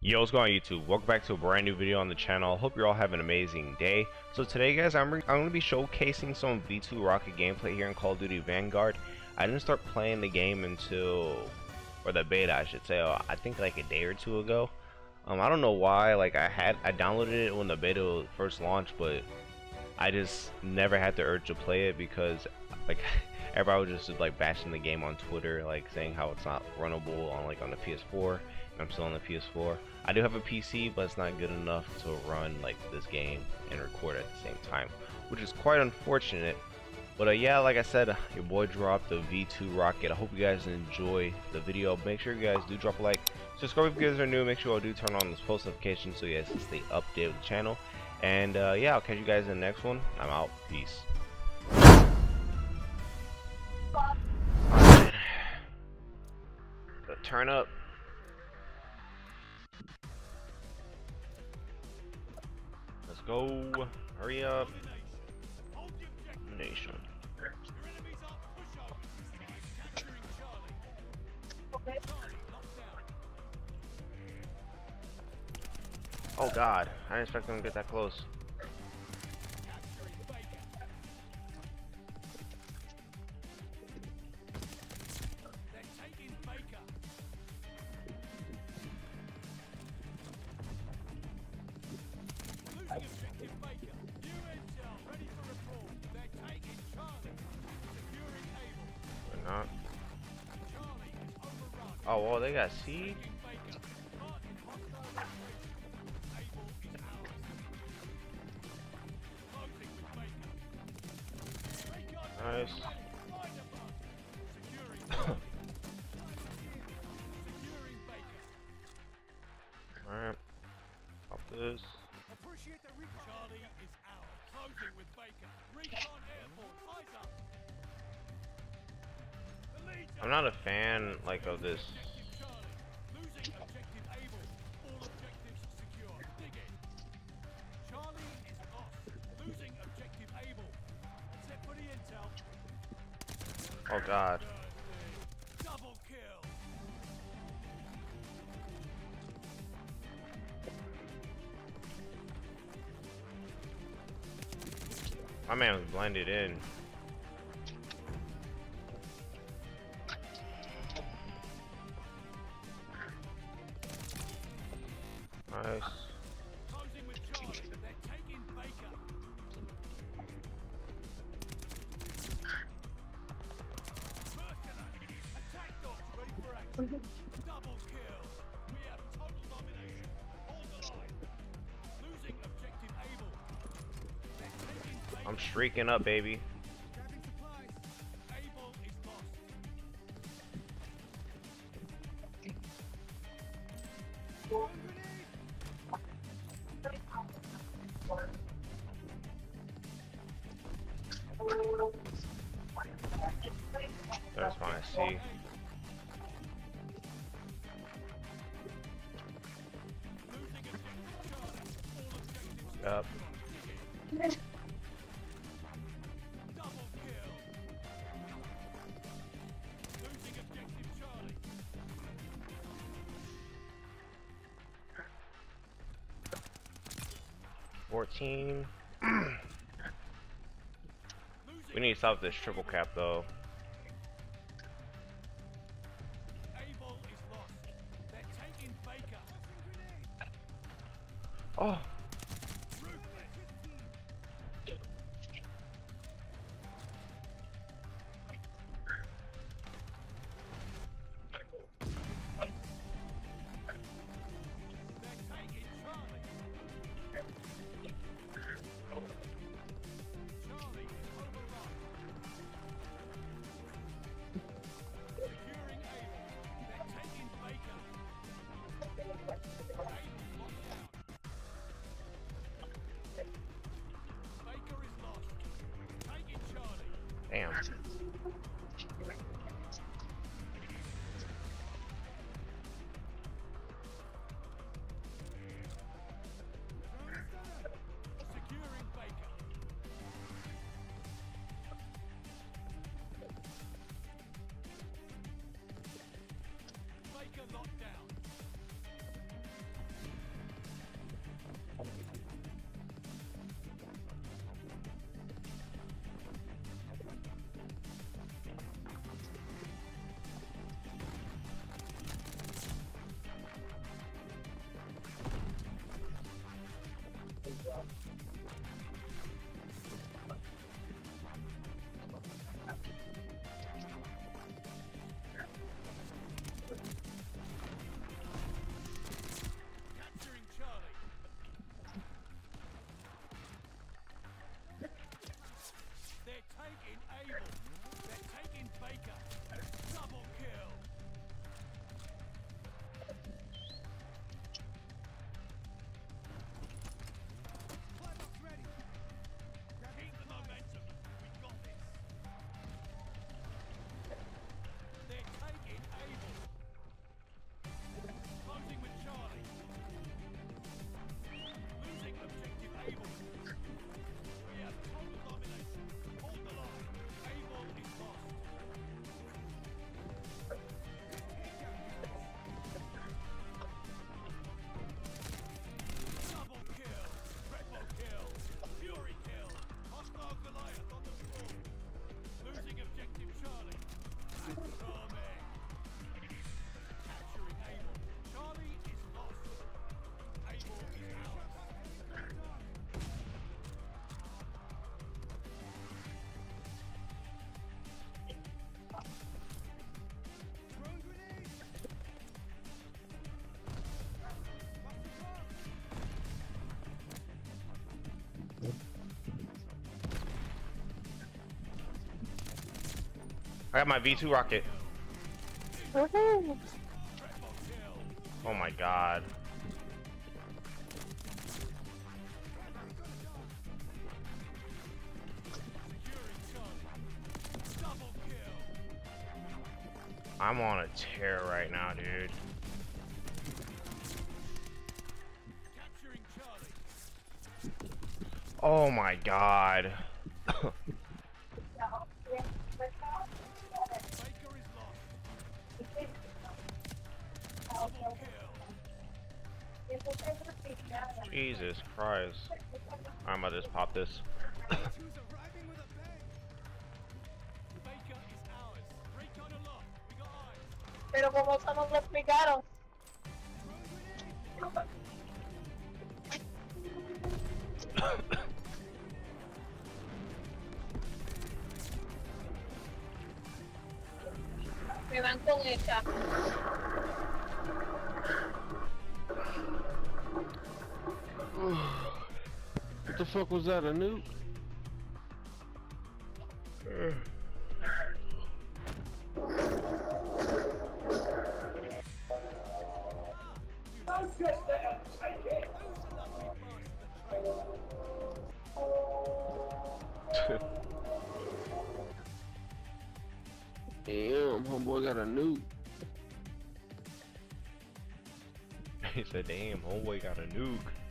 Yo, what's going on YouTube? Welcome back to a brand new video on the channel. Hope you're all having an amazing day. So today guys, I'm going to be showcasing some V2 Rocket gameplay here in Call of Duty Vanguard. I didn't start playing the game until, or the beta I should say, I think like a day or two ago. I don't know why, like I downloaded it when the beta first launched, but I just never had the urge to play it because like everybody was just like bashing the game on Twitter, like saying how it's not runnable on the PS4. I'm still on the PS4. I do have a PC, but it's not good enough to run like this game and record at the same time, which is quite unfortunate. But yeah, like I said, your boy dropped the V2 Rocket. I hope you guys enjoy the video. Make sure you guys do drop a like, subscribe if you guys are new. Make sure you do turn on those post notifications so you guys can stay updated with the channel. And yeah, I'll catch you guys in the next one. I'm out. Peace. Turn up. Let's go. Hurry up. Nation. Oh god, I didn't expect them to get that close. They're not. Oh well, they got C. Nice. Alright. Pop this. I'm not a fan like of this. Oh god. My man was blended in. Nice. I'm streaking up, baby. That's fine. See. Up. $14. We need to stop this triple cap though. Oh. I got my V2 rocket. Woohoo! Oh my god. I'm on a tear right now, dude. Oh my god. Jesus Christ. I'm gonna just pop this. Pero como somos los picaros. Me van con esta. What the fuck was that, a nuke? Damn, homeboy got a nuke. He said, damn, homeboy got a nuke.